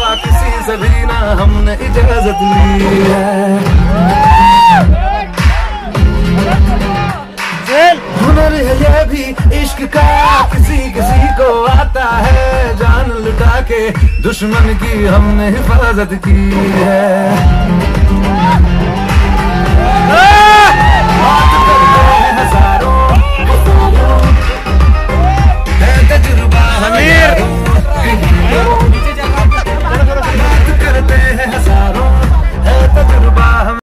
किसी से भी ना हमने इजाजत ली है। हुनर है ये भी इश्क का, किसी किसी को आता है, जान लुटा के दुश्मन की हमने हिफाजत की है।